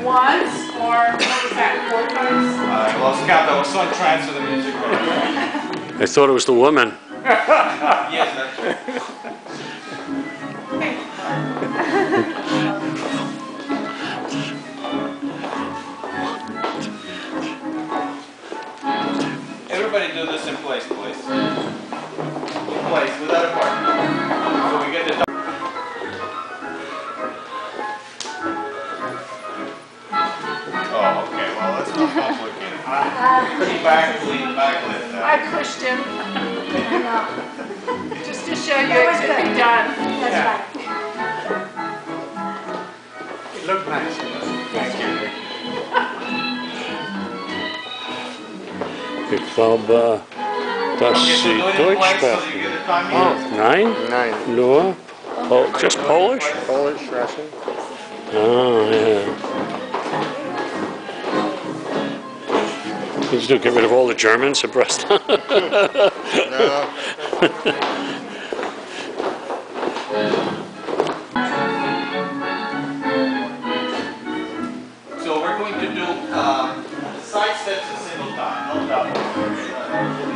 once, or what was that, 4 times? I lost count. I was so entranced with the music. I thought it was the woman. Yes, that's right. Everybody do this in place, please. In place, without a partner. So we get the... Oh, okay. Well, that's not complicated. Lean back, lift that. I pushed him. Just to show you it could be done. Yeah. It looked nice. Thank you. Ich glaube, dass sie Deutsch sprechen. Oh, nein? Nein. Nur? Just Polish? Polish, Russian. Oh, yeah. You just get rid of all the Germans at Brest. No. So we're going to do side steps a single time, no double.